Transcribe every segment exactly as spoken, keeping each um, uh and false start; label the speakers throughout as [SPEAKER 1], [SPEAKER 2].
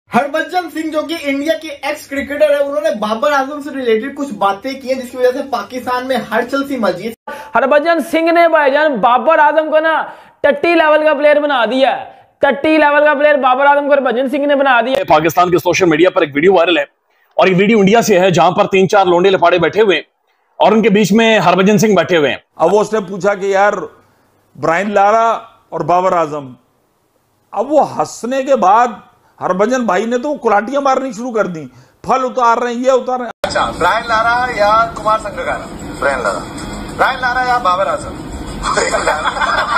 [SPEAKER 1] हरभजन सिंह जो कि इंडिया के एक्स क्रिकेटर है, उन्होंने बाबर आजम से रिलेटेड कुछ बातें की हैं जिसकी वजह से पाकिस्तान में हलचल सी मची।
[SPEAKER 2] हरभजन सिंह ने भाईजान बाबर आजम को ना टट्टी लेवल का प्लेयर बना दिया है। टट्टी लेवल का प्लेयर बाबर आजम को हरभजन सिंह ने बना दिया।
[SPEAKER 3] पाकिस्तान के सोशल मीडिया पर एक वीडियो वायरल है और ये वीडियो इंडिया से है, जहां पर तीन चार लोंडे लफाड़े बैठे हुए और उनके बीच में हरभजन सिंह बैठे हुए हैं।
[SPEAKER 4] अब वो उसने पूछा कि यार ब्रायन लारा और बाबर आजम, अब वो हंसने के बाद हरभजन भाई ने तो कुलाटियां मारनी शुरू कर दी, फल उतार रहे हैं, ये उतार रहे हैं।
[SPEAKER 5] अच्छा, ब्रायन लारा या Kumar Sangakkara? Brian Lara. Brian Lara या बाबर आजम? Brian Lara.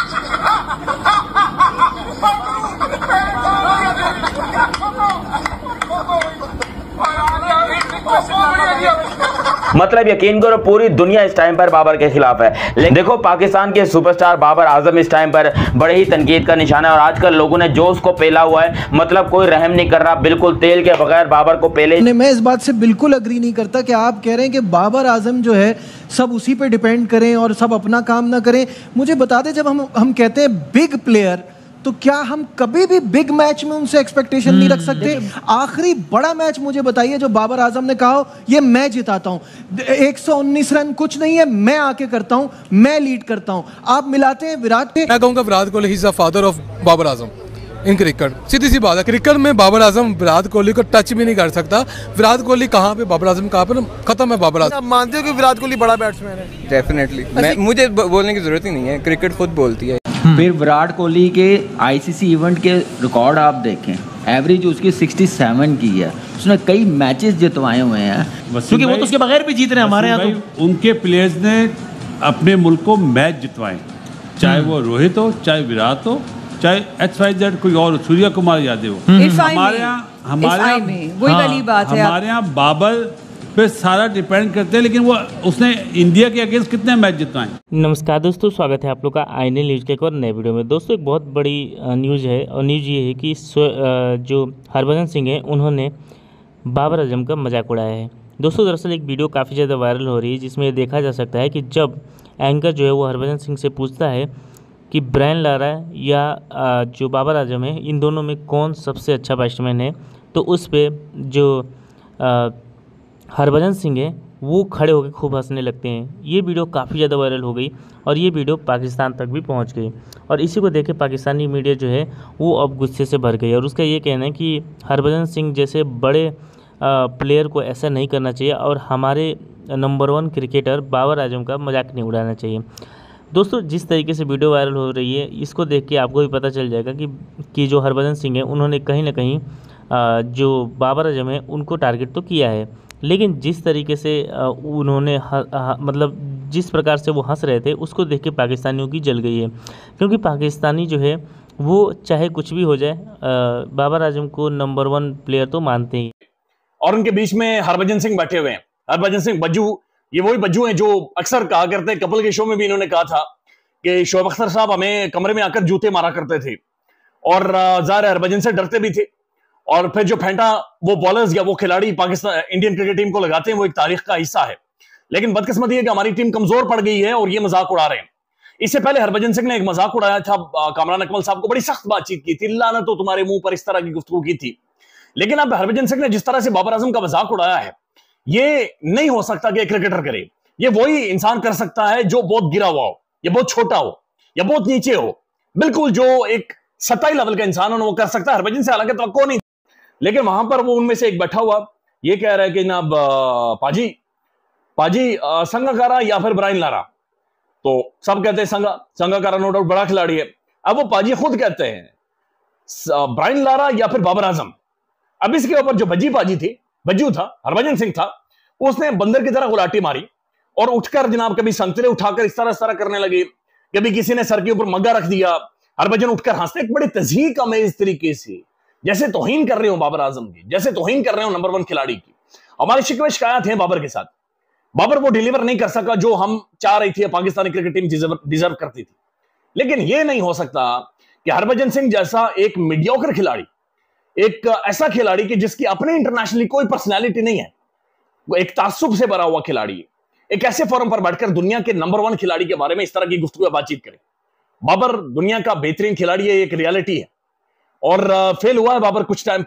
[SPEAKER 6] मतलब यकीन करो पूरी दुनिया इस टाइम पर बाबर के खिलाफ है। लेकिन देखो पाकिस्तान के सुपरस्टार बाबर आजम इस टाइम पर बड़े ही तनकीद का निशाना है और आजकल लोगों ने जोश को पेला हुआ है। मतलब कोई रहम नहीं कर रहा, बिल्कुल तेल के बगैर बाबर को पेले।
[SPEAKER 7] मैं इस बात से बिल्कुल अग्री नहीं करता कि आप कह रहे हैं कि बाबर आजम जो है सब उसी पे डिपेंड करें और सब अपना काम ना करें। मुझे बता दें, जब हम हम कहते हैं बिग प्लेयर, तो क्या हम कभी भी बिग मैच में उनसे एक्सपेक्टेशन नहीं रख सकते? आखिरी बड़ा मैच मुझे बताइए जो बाबर आजम ने कहा हो ये मैं जिताता हूं, एक सौ उन्नीस रन कुछ नहीं है, मैं आके करता हूं, मैं लीड करता हूं। आप मिलाते हैं विराट के।
[SPEAKER 8] मैं कहूंगा Virat Kohli is the father of Babar Azam in cricket. सीधी सी बात है, क्रिकेट में बाबर आजम विराट कोहली को टच भी नहीं कर सकता। विराट कोहली कहाँ पे, बाबर आजम कहाँ पे, खत्म है बाबर आजम।
[SPEAKER 9] आप मानते हो कि विराट कोहली बड़ा बैट्समैन है?
[SPEAKER 10] डेफिनेटली, मैं मुझे बोलने की जरूरत ही नहीं है, क्रिकेट खुद बोलती है।
[SPEAKER 11] फिर विराट कोहली के आईसीसी इवेंट के रिकॉर्ड आप देखें, एवरेज उसकी सड़सठ की है, उसने कई मैचेस जितवाए हुए हैं, क्योंकि वो तो उसके बगैर भी जीत रहे हैं हमारे यहाँ। तो
[SPEAKER 12] उनके प्लेयर्स ने अपने मुल्क को मैच जितवाए, चाहे वो रोहित हो, चाहे विराट हो, चाहे एच वाई जेड कोई और, सूर्य कुमार यादव हो। हमारे यहाँ हमारे यहाँ वही वाली बात है, हमारे यहाँ बाबर पे सारा डिपेंड करते हैं, लेकिन वो उसने इंडिया के अगेंस्ट कितने मैच जितवाए।
[SPEAKER 13] नमस्कार दोस्तों, स्वागत है आप लोग का आईएनएल न्यूज़ के एक और नए वीडियो में। दोस्तों एक बहुत बड़ी न्यूज़ है और न्यूज़ ये है कि जो हरभजन सिंह है उन्होंने बाबर आजम का मजाक उड़ाया है। दोस्तों दरअसल एक वीडियो काफ़ी ज़्यादा वायरल हो रही है जिसमें ये देखा जा सकता है कि जब एंकर जो है वो हरभजन सिंह से पूछता है कि ब्रायन लारा या जो बाबर आजम है इन दोनों में कौन सबसे अच्छा बैट्समैन है, तो उस पर जो हरभजन सिंह है वो खड़े होकर खूब हंसने लगते हैं। ये वीडियो काफ़ी ज़्यादा वायरल हो गई और ये वीडियो पाकिस्तान तक भी पहुंच गई और इसी को देख के पाकिस्तानी मीडिया जो है वो अब गुस्से से भर गई और उसका ये कहना है कि हरभजन सिंह जैसे बड़े प्लेयर को ऐसा नहीं करना चाहिए और हमारे number one cricketer Babar Azam का मजाक नहीं उड़ाना चाहिए। दोस्तों जिस तरीके से वीडियो वायरल हो रही है इसको देख के आपको भी पता चल जाएगा कि कि जो हरभजन सिंह है उन्होंने कहीं ना कहीं जो बाबर आजम है उनको टारगेट तो किया है, लेकिन जिस तरीके से उन्होंने मतलब जिस प्रकार से वो हंस रहे थे उसको देख के पाकिस्तानियों की जल गई है, क्योंकि पाकिस्तानी जो है वो चाहे कुछ भी हो जाए बाबर आजम को नंबर वन प्लेयर तो मानते ही।
[SPEAKER 3] और उनके बीच में हरभजन सिंह बैठे हुए हैं। हरभजन सिंह बज्जू, ये वही बज्जू हैं जो अक्सर कहा करते हैं, कपिल के शो में भी इन्होंने कहा था कि शोएब अख्तर साहब हमें कमरे में आकर जूते मारा करते थे और ज़ाहिर है हरभजन से डरते भी थे। और फिर जो फेंटा वो बॉलर्स या वो खिलाड़ी पाकिस्तान इंडियन क्रिकेट टीम को लगाते हैं वो एक तारीख का हिस्सा है, लेकिन बदकिस्मती है कि हमारी टीम कमजोर पड़ गई है और ये मजाक उड़ा रहे हैं। इससे पहले हरभजन सिंह ने एक मजाक उड़ाया था, कामरान अकमल साहब को बड़ी सख्त बातचीत की थी, लानत तो तुम्हारे मुंह पर, इस तरह की गुफ्तगू की थी। लेकिन अब हरभजन सिंह ने जिस तरह से बाबर आजम का मजाक उड़ाया है ये नहीं हो सकता कि एक क्रिकेटर करे। ये वही इंसान कर सकता है जो बहुत गिरा हुआ हो, या बहुत छोटा हो, या बहुत नीचे हो, बिल्कुल जो एक सताई लेवल का इंसान हो वो कर सकता है। हरभजन से हालांकि तवक्को नहीं, लेकिन वहां पर वो उनमें से एक बैठा हुआ ये कह रहा है कि ना पाजी पाजी संगकारा या फिर ब्रायन लारा, तो सब कहते हैं संगा संगकारा नो डाउट बड़ा खिलाड़ी है। अब वो पाजी खुद कहते हैं ब्रायन लारा या फिर बाबर आजम। अब इसके ऊपर जो बज्जी पाजी थी, बज्जू था, हरभजन सिंह था, उसने बंदर की तरह गुलाटी मारी और उठकर जनाब कभी संतरे उठाकर इस तरह इस तरह करने लगे, कभी किसी ने सर के ऊपर मग्गा रख दिया, हरभजन उठकर हंसते एक बड़ी तज़हीक अमेज़ तरीके से, जैसे तौहीन कर रहे हो बाबर आजम की, जैसे तौहीन कर रहे हो नंबर वन खिलाड़ी की। हमारी शिकवे शिकायत है बाबर के साथ, बाबर वो डिलीवर नहीं कर सका जो हम चाह रही थी, Pakistani cricket team deserve, deserve करती थी। लेकिन ये नहीं हो सकता कि हरभजन सिंह जैसा एक मीडियोकर खिलाड़ी, एक ऐसा खिलाड़ी कि जिसकी अपने इंटरनेशनली कोई पर्सनैलिटी नहीं है, वो एक तासुब से भरा हुआ खिलाड़ी, एक ऐसे फोरम पर बैठकर दुनिया के नंबर वन खिलाड़ी के बारे में इस तरह की गुफ्तगू बातचीत करे। बाबर दुनिया का बेहतरीन खिलाड़ी है, एक रियलिटी है और फेल हुआ है बाबर कुछ टाइम पर,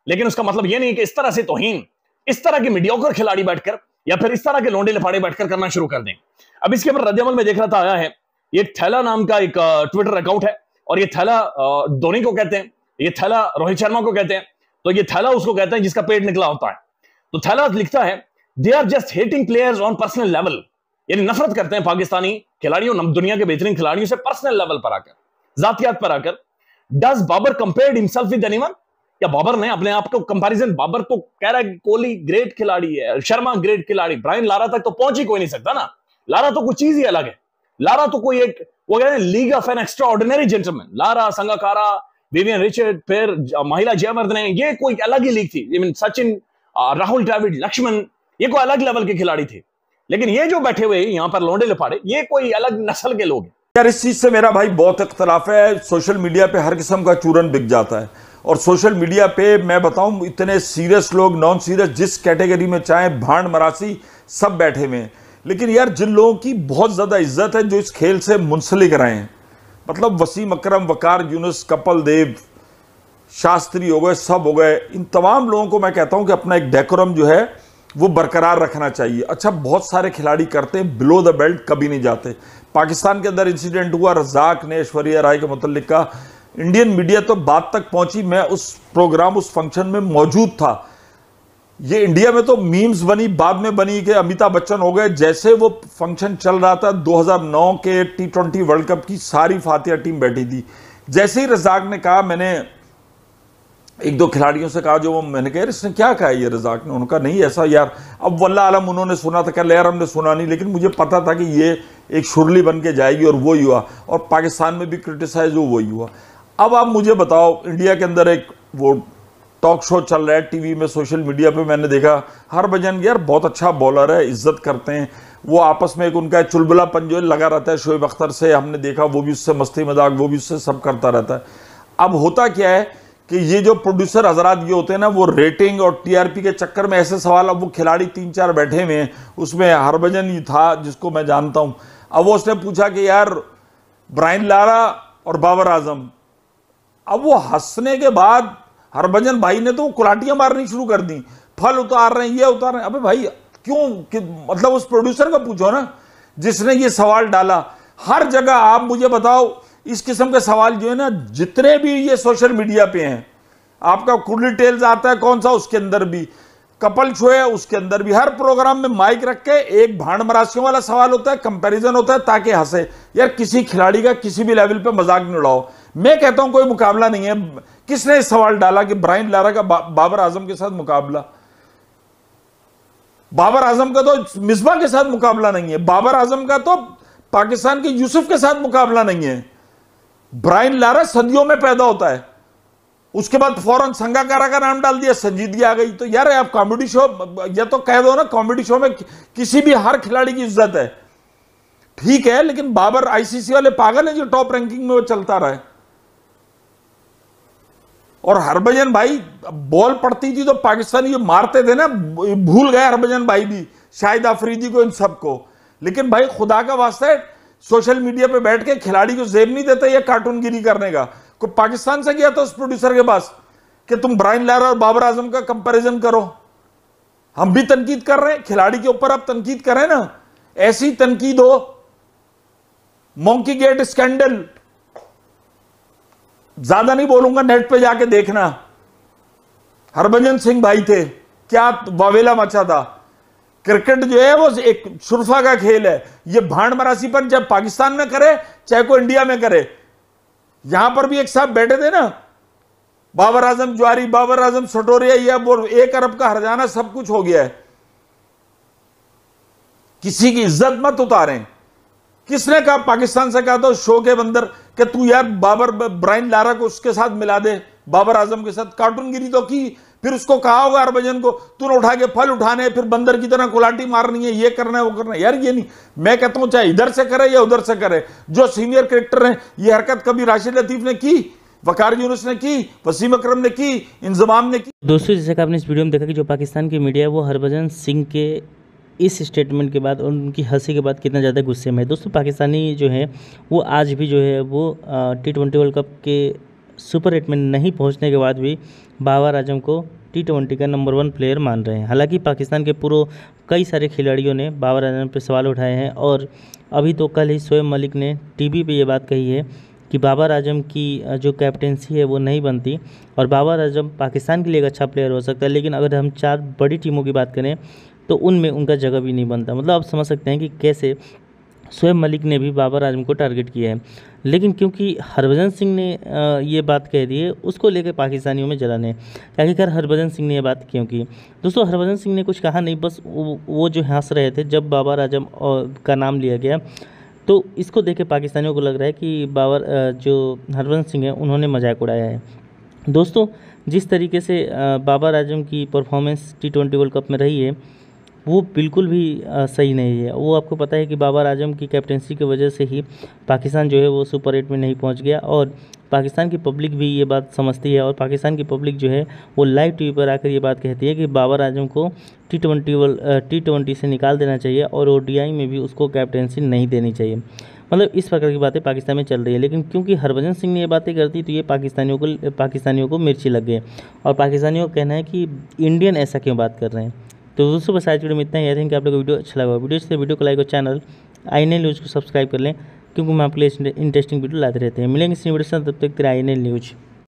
[SPEAKER 3] लेकिन उसका मतलब यह नहीं कि इस तरह से तौहीन इस तरह के मीडियोकर खिलाड़ी बैठकर या फिर इस तरह के लोंडे लफाड़े बैठकर करना शुरू कर दें। अब इसके ऊपर रद्दअमल में देख रहा था आया है, ये थैला नाम का एक ट्विटर अकाउंट है और ये थैला धोनी को कहते हैं, ये थैला रोहित शर्मा को कहते हैं, तो ये थैला उसको कहते हैं जिसका पेट निकला होता है। तो थैला लिखता है, they are just hating players on personal level, यानी नफरत करते हैं पाकिस्तानी खिलाड़ियों, दुनिया के बेहतरीन खिलाड़ियों से पर्सनल लेवल पर आकर, जातियात पर आकर। Does Babar compared himself with anyone, या बाबर ने अपने आप को कंपैरिजन, बाबर तो कह रहा है कोहली ग्रेट खिलाड़ी है, शर्मा ग्रेट खिलाड़ी, ब्रायन लारा तक तो पहुंच ही कोई नहीं सकता ना। लारा तो कुछ चीज ही अलग है, लारा तो कोई एक वो कहते हैं league of an extraordinary gentleman. Lara, Sangakkara, Vivian Richard, फिर महिला जयवर्धने, ये कोई अलग ही लीग थी। इवन सचिन, राहुल द्रविड़, लक्ष्मण, ये कोई अलग लेवल के खिलाड़ी थे। लेकिन ये जो बैठे हुए यहाँ पर लोंडे लफाड़े, ये कोई अलग नस्ल के लोग हैं।
[SPEAKER 4] यार इस चीज से मेरा भाई बहुत इख्तलाफ है। सोशल मीडिया पे हर किस्म का चूरन बिक जाता है और सोशल मीडिया पे मैं बताऊं इतने सीरियस लोग, नॉन सीरियस, जिस कैटेगरी में चाहे भांड मरासी सब बैठे हुए हैं। लेकिन यार जिन लोगों की बहुत ज्यादा इज्जत है, जो इस खेल से मुंसलिक रहे हैं, मतलब वसीम अकरम, वकार यूनुस, कपिल देव, शास्त्री हो गए, सब हो गए, इन तमाम लोगों को मैं कहता हूं कि अपना एक डेकोरम जो है वो बरकरार रखना चाहिए। अच्छा, बहुत सारे खिलाड़ी करते हैं, बिलो द बेल्ट कभी नहीं जाते। पाकिस्तान के अंदर इंसिडेंट हुआ, रज़ाक ने ऐश्वर्या राय के मुतल्लिक का, इंडियन मीडिया तो बात तक पहुंची, मैं उस प्रोग्राम, उस फंक्शन में मौजूद था। ये इंडिया में तो मीम्स बनी, बाद में बनी कि अमिताभ बच्चन हो गए। जैसे वो फंक्शन चल रहा था, दो हज़ार नौ के टी ट्वेंटी वर्ल्ड कप की सारी फातिहा टीम बैठी थी। जैसे ही रज़ाक ने कहा, मैंने एक दो खिलाड़ियों से कहा, जो वो मैंने कहा इसने क्या कहा ये रज़ाक ने, उनका नहीं ऐसा यार, अब वल्लाह आलम उन्होंने सुना था, कह यार हमने सुना नहीं, लेकिन मुझे पता था कि ये एक शुरली बन के जाएगी और वो ही हुआ। और पाकिस्तान में भी क्रिटिसाइज हो, वही हुआ। अब आप मुझे बताओ, इंडिया के अंदर एक वो टॉक शो चल रहा है टीवी में, सोशल मीडिया पे मैंने देखा, हरभजन यार बहुत अच्छा बॉलर है, इज्जत करते हैं, वो आपस में एक उनका चुलबुलापन जो लगा रहता है शोएब अख्तर से, हमने देखा वो भी उससे मस्ती मजाक, वो भी उससे सब करता रहता है। अब होता क्या है कि ये जो प्रोड्यूसर हजरात ये होते हैं ना, वो रेटिंग और टीआरपी के चक्कर में ऐसे सवाल, अब वो खिलाड़ी तीन चार बैठे हुए हैं, उसमें हरभजन ही था जिसको मैं जानता हूं। अब वो उसने पूछा कि यार ब्रायन लारा और बाबर आजम, अब वो हंसने के बाद हरभजन भाई ने तो कुलाटियां मारनी शुरू कर दी, फल उतार रहे हैं, ये उतार रहे हैं। अबे भाई क्यों कि, मतलब उस प्रोड्यूसर का पूछो ना जिसने ये सवाल डाला। हर जगह आप मुझे बताओ, इस किस्म के सवाल जो है ना, जितने भी ये सोशल मीडिया पे हैं, आपका कुर्ली टेल्स आता है कौन सा, उसके अंदर भी कपल शो है, उसके अंदर भी हर प्रोग्राम में माइक रख के एक भांड मरासियों वाला सवाल होता है, कंपैरिजन होता है ताकि हंसे। यार किसी खिलाड़ी का किसी भी लेवल पे मजाक नहीं उड़ाओ। मैं कहता हूं कोई मुकाबला नहीं है। किसने इस सवाल डाला कि ब्रायन लारा का बा, बाबर आजम के साथ मुकाबला? बाबर आजम का तो मिसबा के साथ मुकाबला नहीं है, बाबर आजम का तो पाकिस्तान के यूसुफ के साथ मुकाबला नहीं है। ब्रायन लारा सदियों में पैदा होता है, उसके बाद फौरन संगाकारा का नाम डाल दिया, संजीदगी आ गई। तो यार आप कॉमेडी शो, या तो कह दो ना कॉमेडी शो में किसी भी हर खिलाड़ी की इज्जत है, ठीक है, लेकिन बाबर आईसीसी वाले पागल है जो टॉप रैंकिंग में वो चलता रहा है। और हरभजन भाई बॉल पड़ती थी तो पाकिस्तानी जो मारते थे ना, भूल गए हरभजन भाई भी, शाहिद अफरीदी को, इन सबको। लेकिन भाई खुदा का वास्ता है, सोशल मीडिया पे बैठ के खिलाड़ी को जेब नहीं देते ये कार्टूनगिरी करने का। कोई पाकिस्तान से गया था उस प्रोड्यूसर के पास कि तुम ब्रायन लारा और बाबर आजम का कंपैरिजन करो। हम भी तनकीद कर रहे हैं, खिलाड़ी के ऊपर आप तनकीद करें ना, ऐसी तनकीद हो। मॉन्की गेट स्कैंडल, ज्यादा नहीं बोलूंगा, नेट पे जाके देखना। हरभजन सिंह भाई थे, क्या वावेला मचा था। क्रिकेट जो है वो एक सुरफा का खेल है। ये भांड मरासीपन चाहे पाकिस्तान में करे चाहे कोई इंडिया में करे, यहां पर भी एक साहब बैठे थे ना, बाबर आजम ज्वारी, बाबर आजम सटोरिया, ये वो एक अरब का हरजाना सब कुछ हो गया है। किसी की इज्जत मत उतारें। किसने कहा, पाकिस्तान से कहा था शो के अंदर कि तू यार बाबर ब्रायन लारा को उसके साथ मिला दे, बाबर आजम के साथ। कार्टूनगिरी तो की, फिर उसको कहा होगा हरभजन को तूने उठा के फल उठाने, फिर बंदर की तरह कुलाटी मारनी है, ये करना है वो करना है। यार ये नहीं, मैं कहता हूं चाहे इधर से करे या उधर से करे, जो सीनियर क्रिकेटर हैं, ये हरकत कभी राशिद लतीफ ने की, वकार यूनुस ने की, वसीम अकरम ने की, इंजमाम ने की।
[SPEAKER 13] दोस्तों जैसे कि आपने इस वीडियो में देखा कि जो पाकिस्तान की मीडिया है वो हरभजन सिंह के इस स्टेटमेंट के बाद और उनकी हंसी के बाद कितना ज़्यादा गुस्से में है। दोस्तों पाकिस्तानी जो है वो आज भी जो है वो टी ट्वेंटी वर्ल्ड कप के सुपर एट में नहीं पहुंचने के बाद भी बाबर आजम को टी ट्वेंटी का नंबर वन प्लेयर मान रहे हैं। हालांकि पाकिस्तान के पूर्व कई सारे खिलाड़ियों ने बाबर आजम पर सवाल उठाए हैं और अभी तो कल ही शोएब मलिक ने टीवी पे ये बात कही है कि बाबर आजम की जो कैप्टेंसी है वो नहीं बनती और बाबर आजम पाकिस्तान के लिए एक अच्छा प्लेयर हो सकता है, लेकिन अगर हम चार बड़ी टीमों की बात करें तो उनमें उनका जगह भी नहीं बनता। मतलब आप समझ सकते हैं कि कैसे शोएब मलिक ने भी बाबर आजम को टारगेट किया है, लेकिन क्योंकि हरभजन सिंह ने ये बात कह दी है उसको लेकर पाकिस्तानियों में जलन है। आखिरकार हरभजन सिंह ने ये बात क्यों की? दोस्तों, हरभजन सिंह ने कुछ कहा नहीं, बस वो, वो जो हंस रहे थे जब बाबर आजम का नाम लिया गया, तो इसको देख के पाकिस्तानियों को लग रहा है कि बाबर जो हरभजन सिंह है उन्होंने मजाक उड़ाया है। दोस्तों, जिस तरीके से बाबर आजम की performance T twenty world cup में रही है वो बिल्कुल भी सही नहीं है। वो आपको पता है कि बाबर आजम की कैप्टेंसी की वजह से ही पाकिस्तान जो है वो सुपर एट में नहीं पहुंच गया और पाकिस्तान की पब्लिक भी ये बात समझती है और पाकिस्तान की पब्लिक जो है वो लाइव टीवी पर आकर ये बात कहती है कि बाबर आजम को T twenty world T twenty से निकाल देना चाहिए और ओडीआई में भी उसको कैप्टेंसी नहीं देनी चाहिए। मतलब इस प्रकार की बातें पाकिस्तान में चल रही है, लेकिन क्योंकि हरभजन सिंह ने ये बातें करती तो ये पाकिस्तानियों को पाकिस्तानियों को मिर्ची लग गई और पाकिस्तानियों का कहना है कि इंडियन ऐसा क्यों बात कर रहे हैं। तो दोस्तों, बस आज वीडियो में इतना ही। आई थिंक आप लोग को वीडियो अच्छा लगा। वीडियो से वीडियो को लाइक और channel I N L news को सब्सक्राइब कर लें, क्योंकि मैं आपके लिए इंटरेस्टिंग वीडियो लाते रहते हैं। मिलेंगे इस वीडियो से, तब तक तेरा आई एन एल न्यूज़।